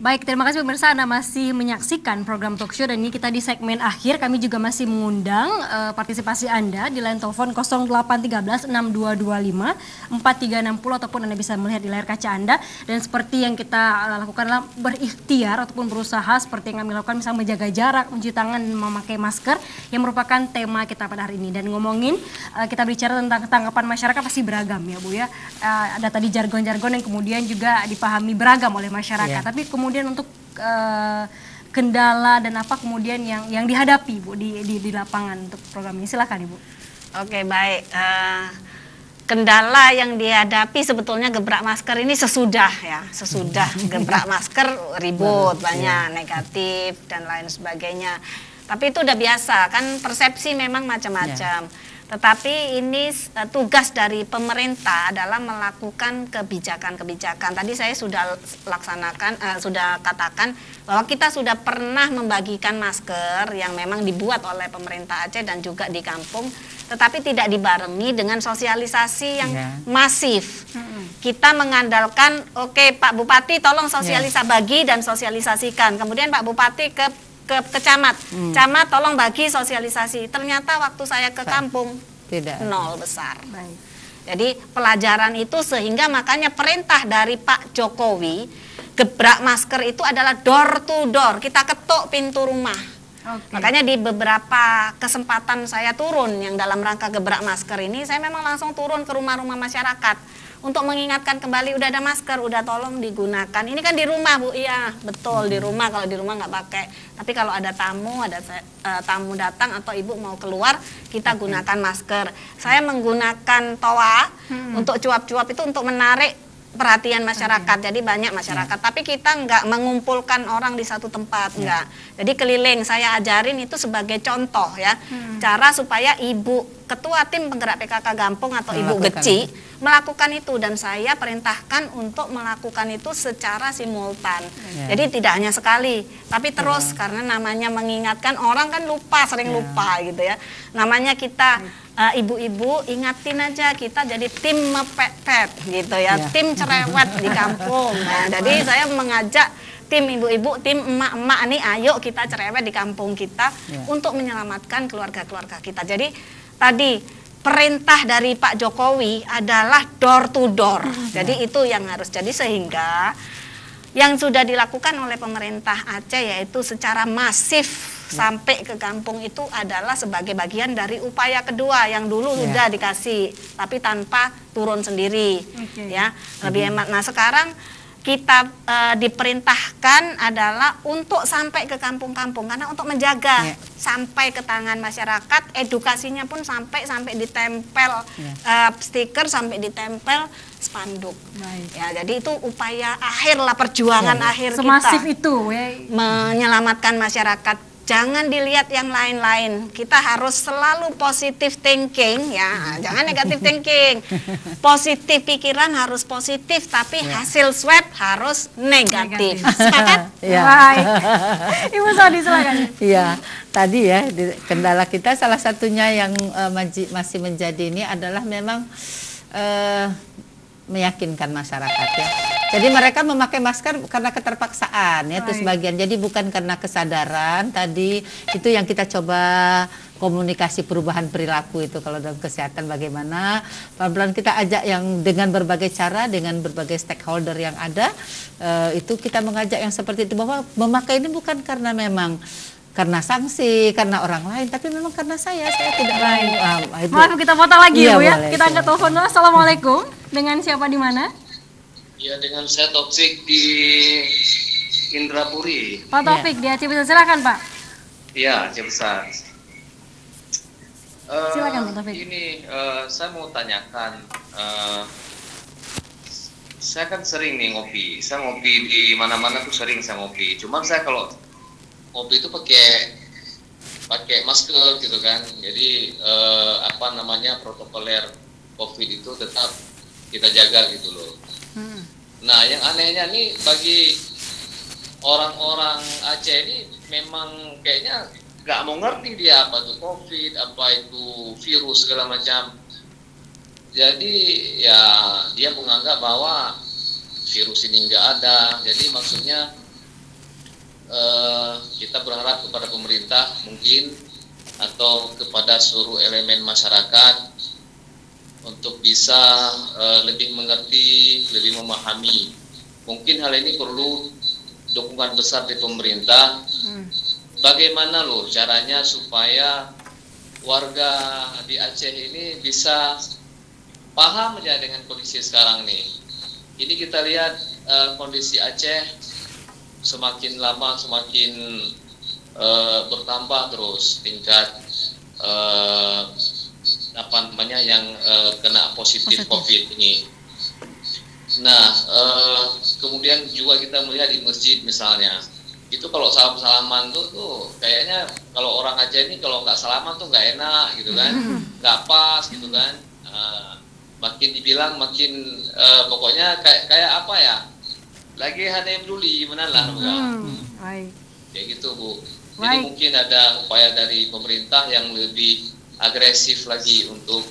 Baik, terima kasih pemirsa, Anda masih menyaksikan program Talk Show dan ini kita di segmen akhir. Kami juga masih mengundang partisipasi Anda di line telepon 0813 6225 4360 ataupun Anda bisa melihat di layar kaca Anda. Dan seperti yang kita lakukan adalah berikhtiar ataupun berusaha seperti yang kami lakukan, misalnya menjaga jarak, mencuci tangan, memakai masker yang merupakan tema kita pada hari ini. Dan ngomongin, kita bicara tentang tanggapan masyarakat pasti beragam ya Bu ya. Ada tadi jargon-jargon yang kemudian juga dipahami beragam oleh masyarakat. Tapi kemudian untuk kendala dan apa kemudian yang dihadapi Bu di lapangan untuk program ini, silakan Ibu. Oke, baik. Kendala yang dihadapi sebetulnya gebrak masker ini sesudah gebrak masker ribut banyak negatif dan lain sebagainya. Tapi itu udah biasa kan, persepsi memang macam-macam. Tetapi ini tugas dari pemerintah adalah melakukan kebijakan-kebijakan. Tadi saya sudah sudah katakan bahwa kita sudah pernah membagikan masker yang memang dibuat oleh pemerintah Aceh dan juga di kampung, tetapi tidak dibarengi dengan sosialisasi yang masif. Kita mengandalkan, oke, Pak Bupati tolong bagi dan sosialisasikan. Kemudian Pak Bupati ke camat, camat tolong bagi sosialisasi. Ternyata waktu saya ke kampung tidak, nol besar. Baik. Jadi pelajaran itu sehingga makanya perintah dari Pak Jokowi gebrak masker itu adalah door to door. Kita ketuk pintu rumah. Makanya di beberapa kesempatan saya turun yang dalam rangka gebrak masker ini, saya memang langsung turun ke rumah-rumah masyarakat untuk mengingatkan kembali, udah ada masker, udah tolong digunakan. Ini kan di rumah Bu, iya betul di rumah, kalau di rumah nggak pakai. Tapi kalau ada tamu, tamu datang atau ibu mau keluar, kita gunakan masker. Saya menggunakan toa untuk cuap-cuap itu untuk menarik perhatian masyarakat. Jadi banyak masyarakat, tapi kita nggak mengumpulkan orang di satu tempat, enggak. Jadi keliling, saya ajarin itu sebagai contoh ya, cara supaya ibu ketua tim penggerak PKK Gampung atau Ibu Geci melakukan itu, dan saya perintahkan untuk melakukan itu secara simultan. Jadi tidak hanya sekali, tapi terus, karena namanya mengingatkan, orang kan lupa, sering lupa gitu ya. Namanya kita ibu-ibu ingatin aja, kita jadi tim mepet gitu ya, tim cerewet di kampung. Nah, jadi saya mengajak tim ibu-ibu, tim emak-emak nih, ayo kita cerewet di kampung kita untuk menyelamatkan keluarga-keluarga kita. Jadi tadi perintah dari Pak Jokowi adalah door to door. Jadi itu yang harus jadi, sehingga yang sudah dilakukan oleh pemerintah Aceh yaitu secara masif sampai ke kampung itu adalah sebagai bagian dari upaya kedua. Yang dulu sudah dikasih tapi tanpa turun sendiri, ya lebih hemat. Nah sekarang kita diperintahkan adalah untuk sampai ke kampung-kampung, karena untuk menjaga sampai ke tangan masyarakat, edukasinya pun sampai ditempel stiker, sampai ditempel spanduk. Ya, jadi itu upaya akhir lah, perjuangan akhir semasif kita itu menyelamatkan masyarakat. Jangan dilihat yang lain-lain. Kita harus selalu positive thinking ya, jangan negatif thinking. Positif, pikiran harus positif, tapi hasil swab harus negatif. Sepakat? Baik. Ibu Sodi silakan. Iya, tadi ya kendala kita salah satunya yang masih menjadi ini adalah memang meyakinkan masyarakat ya. Jadi mereka memakai masker karena keterpaksaan ya, itu sebagian. Jadi bukan karena kesadaran. Tadi itu yang kita coba komunikasi perubahan perilaku itu, kalau dalam kesehatan bagaimana pelan-pelan kita ajak yang dengan berbagai cara, dengan berbagai stakeholder yang ada, itu kita mengajak yang seperti itu, bahwa memakai ini bukan karena memang karena sanksi, karena orang lain, tapi memang karena saya tidak lain. Maaf, kita potong lagi ya Bu ya. Kita angkat telepon dulu. Assalamualaikum. Dengan siapa di mana? Ya, dengan saya Taufik di Indrapuri. Pak Taufik di Aceh Besar, silakan Pak. Iya, Aceh Besar. Silakan Pak Taufik. Ini saya mau tanyakan, saya kan sering nih ngopi. Saya ngopi di mana-mana tuh sering saya ngopi. Cuman saya kalau ngopi itu pakai masker gitu kan. Jadi protokoler COVID itu tetap kita jaga gitu loh. Nah, yang anehnya nih bagi orang-orang Aceh ini memang kayaknya nggak mau ngerti dia apa tuh COVID, apa itu virus segala macam. Jadi ya dia menganggap bahwa virus ini nggak ada. Jadi maksudnya kita berharap kepada pemerintah mungkin atau kepada seluruh elemen masyarakat untuk bisa lebih mengerti, lebih memahami. Mungkin hal ini perlu dukungan besar dari pemerintah. Bagaimana loh caranya supaya warga di Aceh ini bisa paham aja dengan kondisi sekarang nih. Ini kita lihat kondisi Aceh semakin lama semakin bertambah terus tingkat yang kena positif COVID ini. Nah, kemudian juga kita melihat di masjid misalnya, itu kalau salam-salaman tuh kayaknya kalau orang Aceh ini kalau nggak salaman tuh nggak enak gitu kan, nggak pas gitu kan. Makin dibilang makin pokoknya kayak apa ya, lagi hanya peduli menalah kayak gitu Bu. Jadi mungkin ada upaya dari pemerintah yang lebih agresif lagi untuk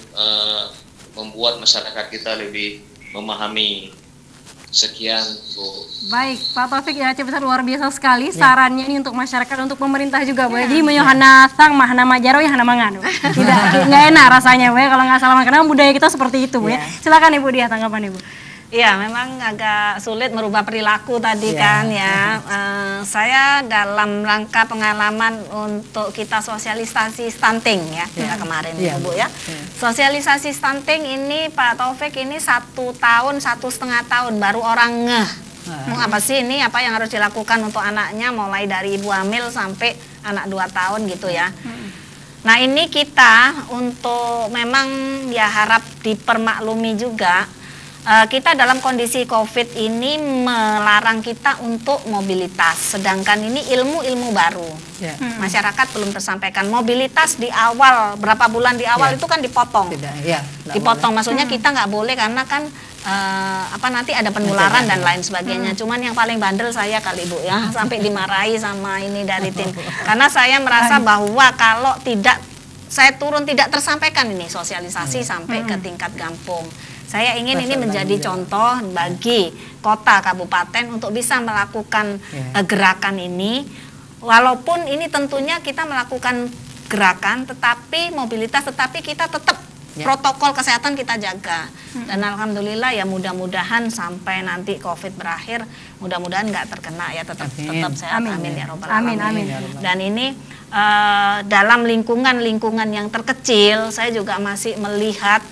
membuat masyarakat kita lebih memahami. Sekian Bu. Baik, Pak Taufik ya, Aceh Besar luar biasa sekali sarannya ini untuk masyarakat, untuk pemerintah juga Bu. Jadi menyohana sang mahana majaro yang hana mangan. Nggak enak rasanya Bu ya kalau nggak salaman, karena budaya kita seperti itu Bu ya. Silakan Ibu Dia tanggapan Ibu. Iya, memang agak sulit merubah perilaku tadi kan ya. Saya dalam rangka pengalaman untuk kita sosialisasi stunting ya, kemarin Bu ya. Sosialisasi stunting ini Pak Taufik ini 1 tahun, 1,5 tahun baru orang ngeh. Mau apa sih ini, apa yang harus dilakukan untuk anaknya, mulai dari ibu hamil sampai anak 2 tahun gitu ya. Nah ini kita untuk memang ya harap dipermaklumi juga. Kita dalam kondisi COVID ini melarang kita untuk mobilitas, sedangkan ini ilmu-ilmu baru. Masyarakat belum tersampaikan. Mobilitas di awal, berapa bulan di awal itu kan dipotong. Dipotong, maksudnya kita nggak boleh karena kan nanti ada penularan dan lain sebagainya. Cuman yang paling bandel saya kali Bu ya, sampai dimarahi sama ini dari tim. Karena saya merasa bahwa kalau saya turun tidak tersampaikan ini sosialisasi sampai ke tingkat kampung. Saya ingin ini menjadi contoh bagi kota kabupaten untuk bisa melakukan gerakan ini. Walaupun ini tentunya kita melakukan gerakan, tetapi mobilitas, tetapi kita tetap protokol kesehatan kita jaga. Dan alhamdulillah ya mudah-mudahan sampai nanti COVID berakhir, mudah-mudahan nggak terkena ya, tetap sehat. Amin ya robbal alamin. Dan ini dalam lingkungan yang terkecil, saya juga masih melihat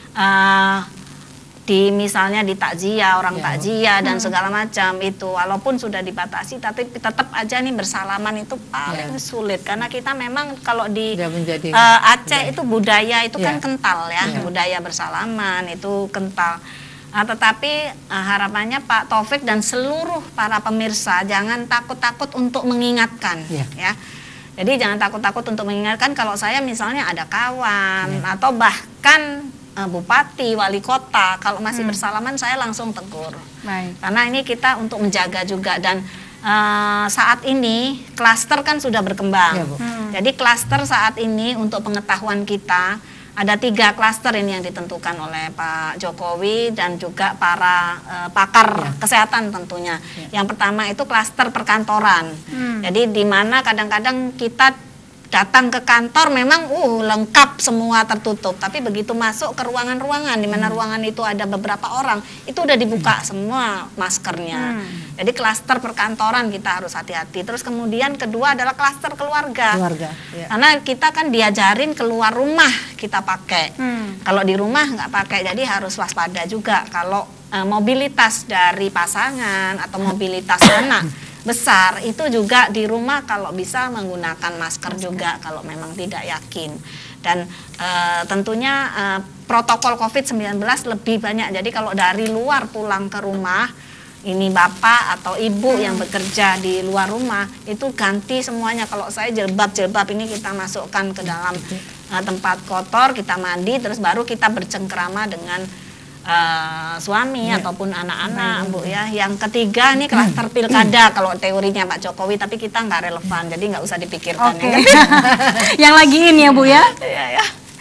misalnya di takziah, orang takziah dan segala macam itu, walaupun sudah dibatasi tapi tetap aja nih bersalaman itu paling sulit, karena kita memang kalau di Aceh itu budaya itu kan kental ya, budaya bersalaman itu kental. Tetapi harapannya Pak Taufik dan seluruh para pemirsa jangan takut-takut untuk mengingatkan ya. Jadi jangan takut-takut untuk mengingatkan. Kalau saya misalnya ada kawan atau bahkan bupati, wali kota, kalau masih bersalaman saya langsung tegur. Karena ini kita untuk menjaga juga, dan saat ini klaster kan sudah berkembang. Jadi klaster saat ini untuk pengetahuan kita ada 3 klaster ini yang ditentukan oleh Pak Jokowi dan juga para pakar kesehatan tentunya. Yang pertama itu klaster perkantoran. Jadi di mana kadang-kadang kita datang ke kantor memang lengkap semua tertutup, tapi begitu masuk ke ruangan-ruangan di mana ruangan itu ada beberapa orang, itu udah dibuka semua maskernya. Jadi klaster perkantoran kita harus hati-hati. Terus kemudian kedua adalah klaster keluarga. Karena kita kan diajarin keluar rumah kita pakai. Kalau di rumah nggak pakai, jadi harus waspada juga kalau mobilitas dari pasangan atau mobilitas anak besar itu juga di rumah kalau bisa menggunakan masker juga kalau memang tidak yakin. Dan tentunya protokol COVID-19 lebih banyak. Jadi kalau dari luar pulang ke rumah, ini bapak atau ibu yang bekerja di luar rumah itu ganti semuanya. Kalau saya jilbab ini kita masukkan ke dalam tempat kotor, kita mandi, terus baru kita bercengkerama dengan suami ataupun anak-anak Bu ya. Yang ketiga ini klaster pilkada kalau teorinya Pak Jokowi, tapi kita nggak relevan, jadi nggak usah dipikirkan. Yang lagi ini ya Bu ya.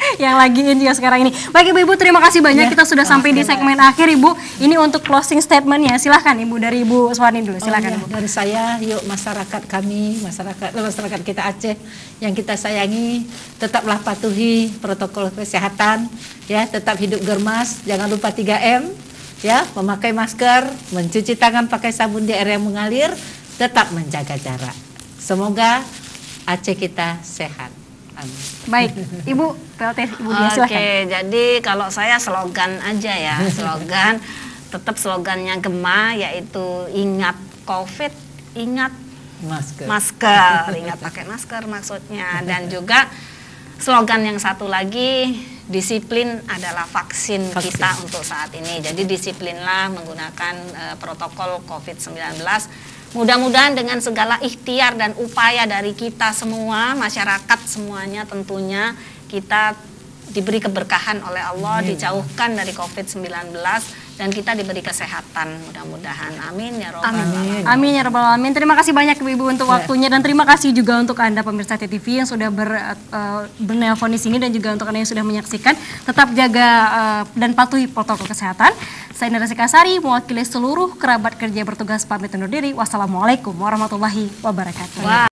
yang lagi in juga sekarang ini. Baik Ibu, terima kasih banyak. Kita sudah sampai di segmen akhir Ibu. Ini untuk closing statementnya. Silahkan Ibu, dari Ibu Suwani dulu. Silahkan Ibu. Dari saya, yuk masyarakat kami, masyarakat kita Aceh yang kita sayangi, tetaplah patuhi protokol kesehatan, ya, tetap hidup germas, jangan lupa 3M, ya, memakai masker, mencuci tangan pakai sabun di air yang mengalir, tetap menjaga jarak. Semoga Aceh kita sehat. Amin. Baik, Ibu PLT Ibu Dia, silahkan. Oke, jadi kalau saya slogan aja ya, slogan tetap slogannya Gema, yaitu ingat COVID, ingat masker, ingat pakai masker maksudnya, dan juga slogan yang satu lagi, disiplin adalah vaksin kita untuk saat ini. Jadi disiplinlah menggunakan protokol COVID-19. Mudah-mudahan dengan segala ikhtiar dan upaya dari kita semua, masyarakat semuanya tentunya, kita diberi keberkahan oleh Allah, dijauhkan dari COVID-19, dan kita diberi kesehatan mudah-mudahan. Amin ya robbal alamin. Amin ya robbal alamin. Terima kasih banyak Ibu untuk waktunya, dan terima kasih juga untuk Anda pemirsa TTV yang sudah bernelpon di sini, dan juga untuk Anda yang sudah menyaksikan. Tetap jaga dan patuhi protokol kesehatan. Saya Indra Sikasari, mewakili seluruh kerabat kerja bertugas, pamit undur diri. Wassalamualaikum warahmatullahi wabarakatuh.